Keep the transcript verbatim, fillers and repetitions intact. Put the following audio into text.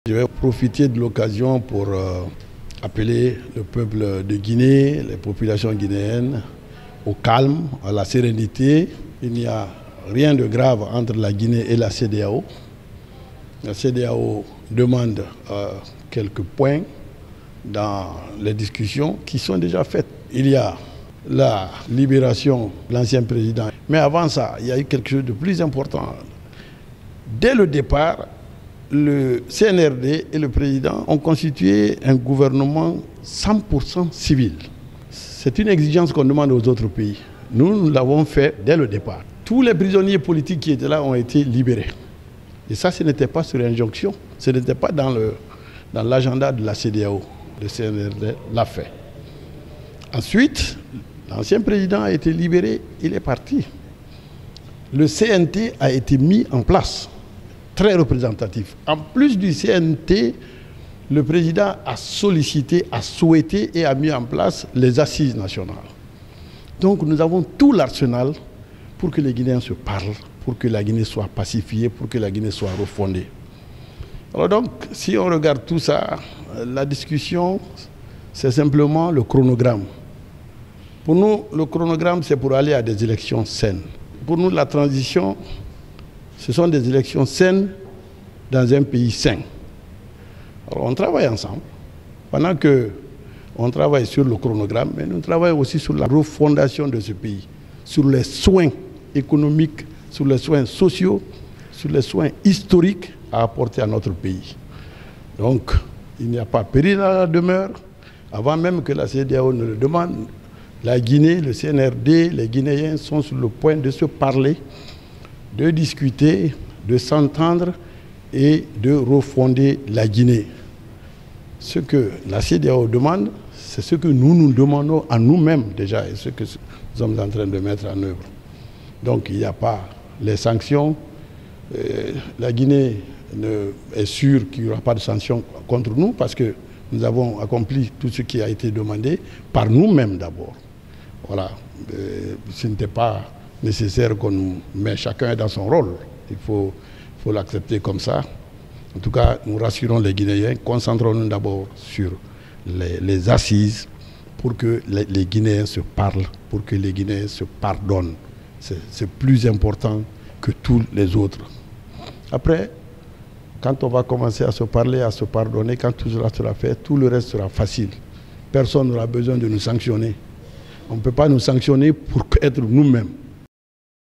Je vais profiter de l'occasion pour euh, appeler le peuple de Guinée, les populations guinéennes, au calme, à la sérénité. Il n'y a rien de grave entre la Guinée et la C E D E A O. La C E D E A O demande euh, quelques points dans les discussions qui sont déjà faites. Il y a la libération de l'ancien président. Mais avant ça, il y a eu quelque chose de plus important. Dès le départ, le C N R D et le président ont constitué un gouvernement cent pour cent civil. C'est une exigence qu'on demande aux autres pays. Nous, nous l'avons fait dès le départ. Tous les prisonniers politiques qui étaient là ont été libérés. Et ça, ce n'était pas sur injonction. Ce n'était pas dans le, dans l'agenda de la C E D E A O. Le C N R D l'a fait. Ensuite, l'ancien président a été libéré, il est parti. Le C N T a été mis en place, très représentatif. En plus du C N T, le président a sollicité, a souhaité et a mis en place les assises nationales. Donc nous avons tout l'arsenal pour que les Guinéens se parlent, pour que la Guinée soit pacifiée, pour que la Guinée soit refondée. Alors donc, si on regarde tout ça, la discussion, c'est simplement le chronogramme. Pour nous, le chronogramme, c'est pour aller à des élections saines. Pour nous, la transition, ce sont des élections saines dans un pays sain. Alors, on travaille ensemble. Pendant qu'on travaille sur le chronogramme, mais nous travaillons aussi sur la refondation de ce pays, sur les soins économiques, sur les soins sociaux, sur les soins historiques à apporter à notre pays. Donc, il n'y a pas péril à la demeure. Avant même que la C E D E A O ne le demande, la Guinée, le C N R D, les Guinéens sont sur le point de se parler, de discuter, de s'entendre et de refonder la Guinée. Ce que la C E D E A O demande, c'est ce que nous nous demandons à nous-mêmes déjà et ce que nous sommes en train de mettre en œuvre. Donc il n'y a pas les sanctions. Euh, la Guinée ne, est sûre qu'il n'y aura pas de sanctions contre nous parce que nous avons accompli tout ce qui a été demandé par nous-mêmes d'abord. Voilà. Euh, ce n'était pas nécessaire qu'on nous mette chacun dans son rôle. Il faut, faut l'accepter comme ça. En tout cas, nous rassurons les Guinéens, concentrons-nous d'abord sur les, les assises pour que les, les Guinéens se parlent, pour que les Guinéens se pardonnent. C'est plus important que tous les autres. Après, quand on va commencer à se parler, à se pardonner, quand tout cela sera fait, tout le reste sera facile. Personne n'aura besoin de nous sanctionner. On ne peut pas nous sanctionner pour être nous-mêmes.